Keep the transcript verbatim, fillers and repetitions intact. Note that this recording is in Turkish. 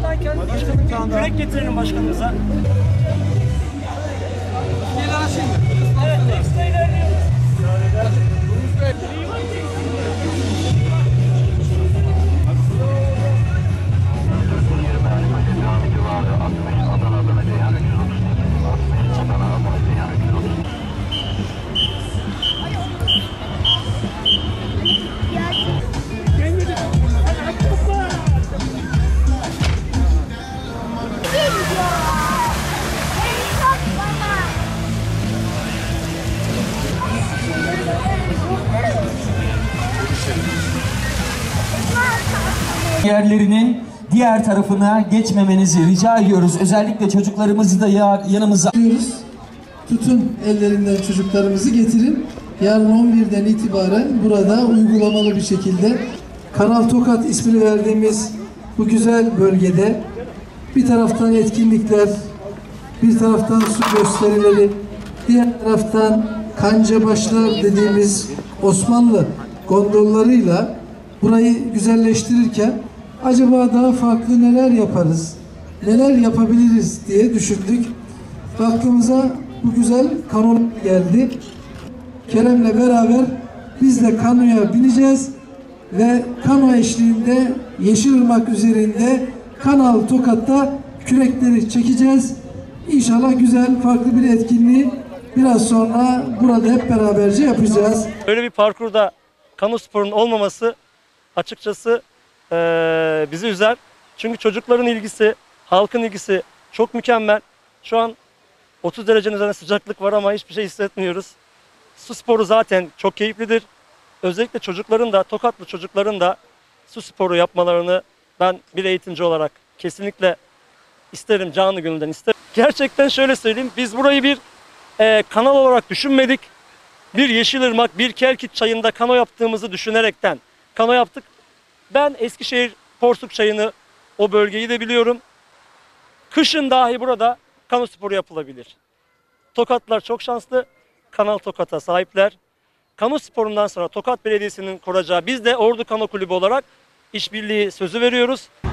yoldayken kürek getirelim başkanımıza. Evet, ekstra ilerliyoruz. Yerlerinin diğer tarafına geçmemenizi rica ediyoruz. Özellikle çocuklarımızı da yanımıza alıyoruz. Tutun ellerinden çocuklarımızı getirin. Yarın on birden itibaren burada uygulamalı bir şekilde Kanal Tokat ismini verdiğimiz bu güzel bölgede bir taraftan etkinlikler, bir taraftan su gösterileri, diğer taraftan kancabaşlar dediğimiz Osmanlı gondollarıyla burayı güzelleştirirken acaba daha farklı neler yaparız, neler yapabiliriz diye düşündük. Aklımıza bu güzel kano geldi. Kerem'le beraber biz de kanoya bineceğiz ve kano eşliğinde Yeşilırmak üzerinde Kanal Tokat'ta kürekleri çekeceğiz. İnşallah güzel, farklı bir etkinliği biraz sonra burada hep beraberce yapacağız. Böyle bir parkurda kano sporunun olmaması açıkçası ee, bizi üzer. Çünkü çocukların ilgisi, halkın ilgisi çok mükemmel. Şu an otuz derecenin üzerinde sıcaklık var ama hiçbir şey hissetmiyoruz. Su sporu zaten çok keyiflidir. Özellikle çocukların da, Tokatlı çocukların da su sporu yapmalarını ben bir eğitimci olarak kesinlikle isterim, canı gönülden isterim. Gerçekten şöyle söyleyeyim, biz burayı bir e, kanal olarak düşünmedik. Bir Yeşilırmak, bir Kelkit çayında kano yaptığımızı düşünerekten kano yaptık. Ben Eskişehir Porsuk Çayı'nı, o bölgeyi de biliyorum. Kışın dahi burada kano sporu yapılabilir. Tokatlılar çok şanslı. Kanal Tokat'a sahipler. Kano sporundan sonra Tokat Belediyesi'nin kuracağı, biz de Ordu Kano Kulübü olarak işbirliği sözü veriyoruz.